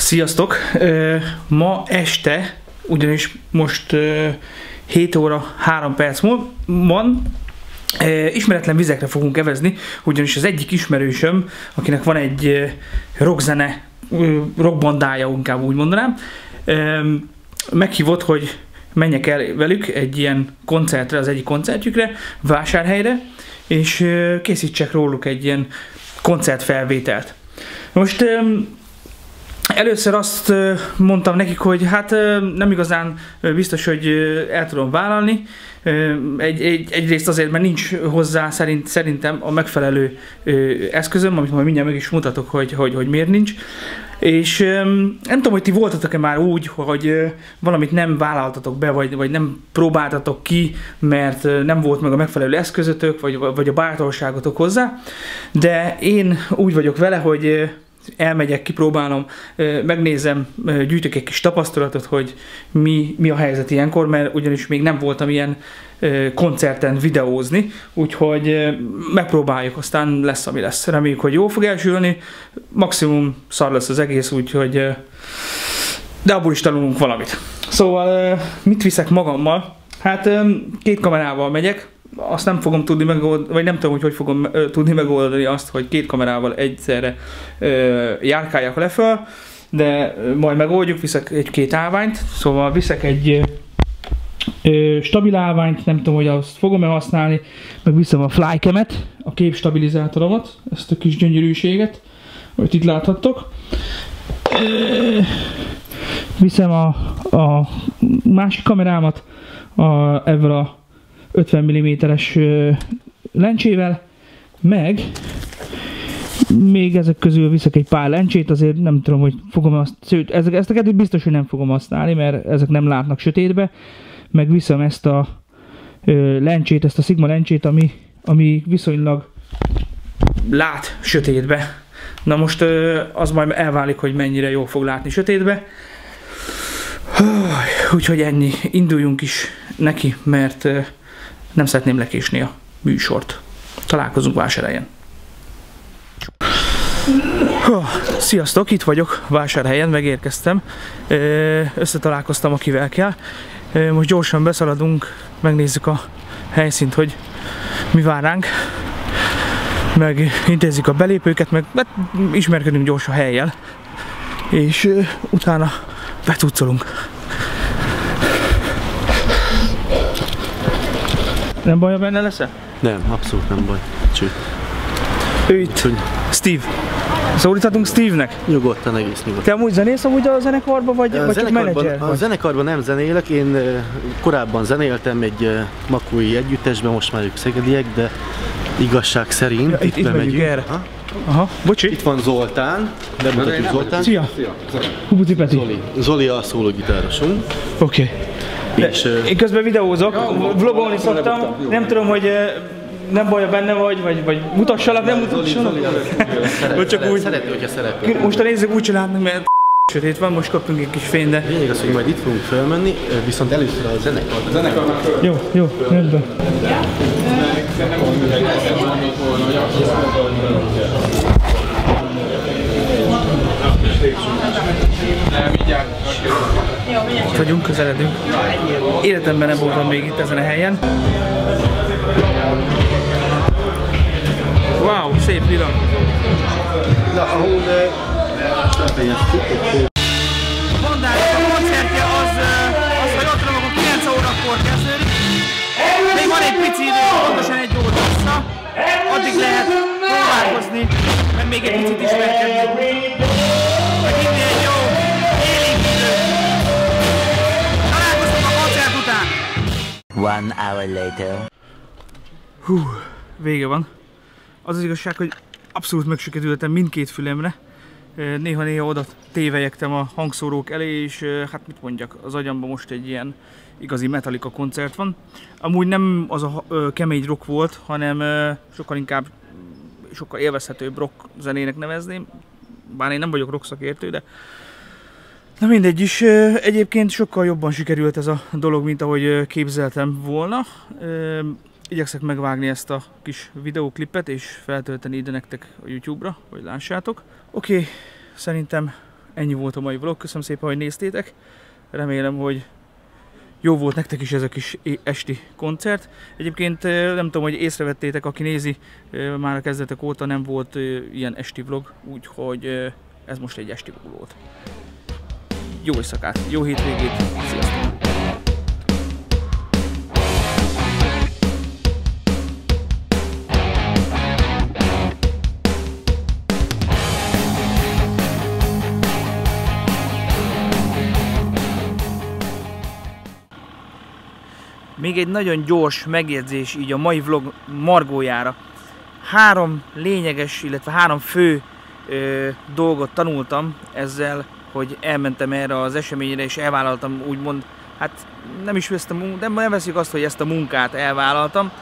Sziasztok! Ma este, ugyanis most 7 óra 3 perc van, ismeretlen vizekre fogunk evezni, ugyanis az egyik ismerősöm, akinek van egy rockbandája, inkább úgy mondanám, meghívott, hogy menjek el velük egy ilyen koncertre, az egyik koncertjükre, Vásárhelyre, és készítsek róluk egy ilyen koncertfelvételt. Most először azt mondtam nekik, hogy hát nem igazán biztos, hogy el tudom vállalni. Egyrészt azért, mert nincs hozzá szerintem a megfelelő eszközöm, amit majd mindjárt meg is mutatok, hogy miért nincs. És nem tudom, hogy ti voltatok-e már úgy, hogy valamit nem vállaltatok be, vagy nem próbáltatok ki, mert nem volt meg a megfelelő eszközötök, vagy a bátorságotok hozzá. De én úgy vagyok vele, hogy elmegyek, kipróbálom, megnézem, gyűjtök egy kis tapasztalatot, hogy mi a helyzet ilyenkor, mert ugyanis még nem voltam ilyen koncerten videózni, úgyhogy megpróbáljuk, aztán lesz, ami lesz. Reméljük, hogy jól fog elsülni, maximum szar lesz az egész, úgyhogy de abból is tanulunk valamit. Szóval mit viszek magammal? Hát 2 kamerával megyek, azt nem fogom tudni megoldani, vagy nem tudom, hogy fogom tudni megoldani azt, hogy 2 kamerával egyszerre járkáljak leföl, de majd megoldjuk, viszek egy-két állványt, szóval viszek egy stabil állványt, nem tudom, hogy azt fogom-e használni, meg viszem a Flycam-et, a képstabilizátoromat, ezt a kis gyönyörűséget, amit itt láthattok. Viszem a másik kamerámat, ezzel a 50 mm-es lencsével, meg még ezek közül viszek egy pár lencsét, azért nem tudom, hogy fogom azt, sőt, ezt a kettőt biztos, hogy nem fogom használni, mert ezek nem látnak sötétbe, meg viszem ezt a lencsét, ezt a Sigma lencsét, ami viszonylag lát sötétbe. Na most az majd elválik, hogy mennyire jól fog látni sötétbe. Úgyhogy ennyi, induljunk is neki, mert nem szeretném lekésni a műsort. Találkozunk Vásárhelyen. Sziasztok, itt vagyok Vásárhelyen, megérkeztem. Összetalálkoztam, akivel kell. Most gyorsan beszaladunk, megnézzük a helyszínt, hogy mi vár ránk. Meg intézzük a belépőket, meg ismerkedünk gyorsan hellyel. És utána betucolunk. Nem baj, ha benne leszel? Nem, abszolút nem baj. Sőt. Ő itt. Steve. Szólíthatunk Steve-nek? Nyugodtan, egész nyugodtan. Te amúgy zenész amúgy a zenekarban, vagy csak menedzser vagy? A zenekarban nem zenélek, én korábban zenéltem egy makói együttesben, most már ők szegediek, de igazság szerint ja, itt bemegyünk. Erre. Aha, bocsi. Itt van Zoltán, bemutatjuk Zoltán. Szia! Hubuti Peti. Zoli a szólógitárosunk. Oké. Én közben videózok, vlogolni szoktam, nem tudom, hogy nem baj, benne vagy mutassalak, nem mutassalak? Csak úgy. Szeretném, hogyha szerepel. Most a nézzük úgy csinálnak, mert sötét van, most kaptunk egy kis fény, de... Lényeg az, hogy majd itt fogunk felmenni, viszont először a zenekar. Jó, rendben. Itt vagyunk, közeledünk. Életemben nem voltam még itt ezen a helyen. Wow, szép lila. Na, ahol... Bandának a koncertje az, hogy ott ravagok 9 órakor kezdődik. Még van egy pici idő, pontosan 1 óra vissza. Addig lehet próbálkozni, meg még egy picit ismerkedni. Meg inni egy jó élénk idő. Találkozunk a koncert után. 1 hour later. Hú, vége van. Az az igazság, hogy abszolút megsüketültem mindkét fülemre. Néha-néha oda tévelyegtem a hangszórók elé, és hát mit mondjak, az agyamban most egy ilyen igazi Metallica koncert van. Amúgy nem az a kemény rock volt, hanem sokkal élvezhetőbb rock zenének nevezném. Bár én nem vagyok rock szakértő, de na mindegy is. Egyébként sokkal jobban sikerült ez a dolog, mint ahogy képzeltem volna. Igyekszek megvágni ezt a kis videóklipet és feltölteni ide nektek a YouTube-ra, hogy lássátok. Oké, szerintem ennyi volt a mai vlog. Köszönöm szépen, hogy néztétek. Remélem, hogy jó volt nektek is ez a kis esti koncert. Egyébként nem tudom, hogy észrevettétek, aki nézi, már a kezdetek óta nem volt ilyen esti vlog, úgyhogy ez most egy esti vlog volt. Jó éjszakát, jó hétvégét, sziasztok! Még egy nagyon gyors megjegyzés így a mai vlog margójára. 3 lényeges, illetve 3 fő dolgot tanultam ezzel, hogy elmentem erre az eseményre és elvállaltam úgymond, hát nem is de nem veszik azt, hogy ezt a munkát elvállaltam.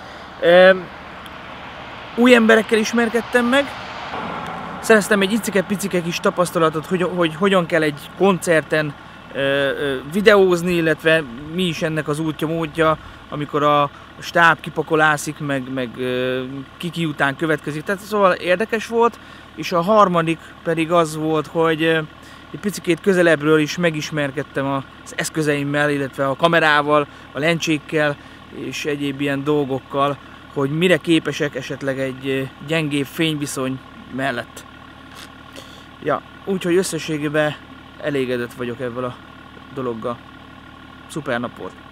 Új emberekkel ismerkedtem meg, szereztem egy icike-picike kis tapasztalatot, hogy hogyan kell egy koncerten videózni, illetve mi is ennek az útja módja, amikor a stáb kipakolászik, meg ki után következik. Tehát szóval érdekes volt, és a harmadik pedig az volt, hogy egy picikét közelebbről is megismerkedtem az eszközeimmel, illetve a kamerával, a lencsékkel és egyéb ilyen dolgokkal, hogy mire képesek esetleg egy gyengébb fényviszony mellett. Ja, úgyhogy összességében elégedett vagyok ebből a dologgal. Szuper nap volt.